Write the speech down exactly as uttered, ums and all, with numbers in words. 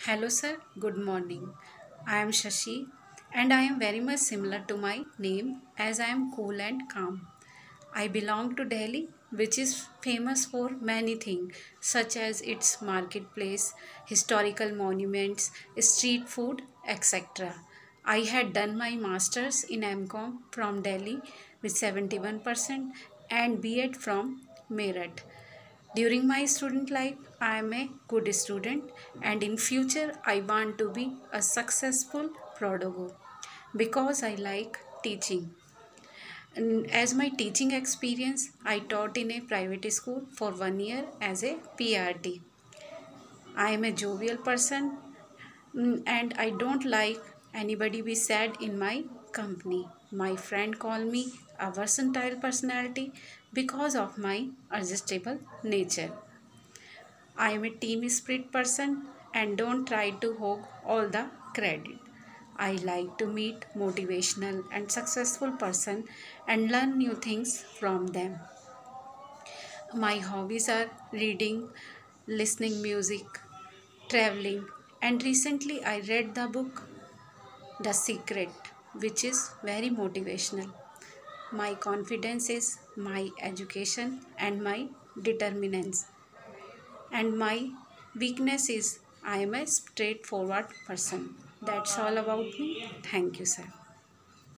Hello, sir. Good morning. I am Shashi and I am very much similar to my name as I am cool and calm. I belong to Delhi, which is famous for many things such as its marketplace, historical monuments, street food, et cetera. I had done my masters in M Com from Delhi with seventy-one percent and B Ed from Meerut. During my student life, I am a good student and in future I want to be a successful pedagogue because I like teaching. And as my teaching experience, I taught in a private school for one year as a P R T. I am a jovial person mm, and I don't like anybody be sad in my company. My friend call me a versatile personality because of my adjustable nature. I am a team spirit person and don't try to hog all the credit. I like to meet motivational and successful person and learn new things from them. My hobbies are reading, listening music, traveling, and recently I read the book The Secret, which is very motivational. My confidence is my education and my determinants. And my weakness is I am a straightforward person. That's all about me. Thank you, sir.